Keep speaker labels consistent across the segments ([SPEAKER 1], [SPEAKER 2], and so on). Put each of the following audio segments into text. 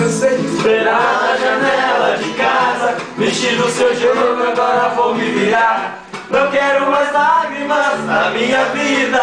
[SPEAKER 1] cansei de esperar na janela de casa. Mexi no seu jogo, agora vou me virar. Não quero mais lágrimas na minha vida.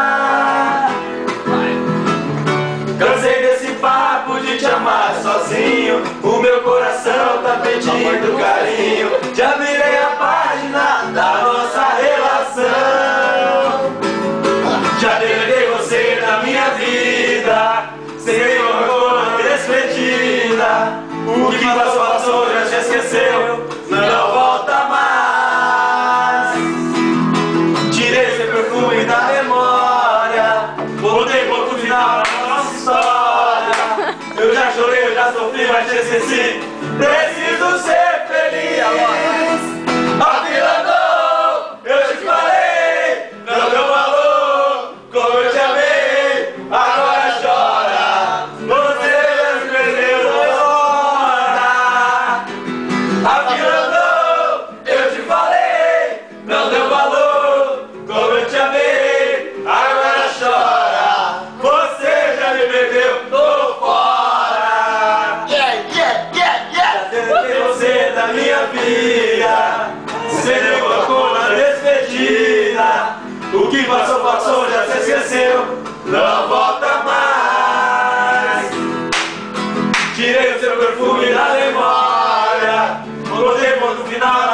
[SPEAKER 1] Cansei desse papo de te amar sozinho. O meu coração tá pedindo carinho. Já virei a página da nossa relação. Já deletei você da minha vida. Sem uma despedida. O que passou, passou, já se esqueceu. Não volta mais. Tirei seu perfume da memória. Botei ponto final na nossa história. Eu já chorei, eu já sofri, mas te esqueci. Preciso ser feliz. A vida andou, eu te falei. Não deu valor, como eu te amei. Agora chora, você já me perdeu agora. A vida andou, eu te falei. Não deu valor, como eu te amei. Agora chora, você já me perdeu, tô fora. Já tentei você da minha vida. Você me colocou na despedida. O que passou, passou, já se esqueceu. Não volta mais. Tirei o seu perfume da memória. Botei ponto final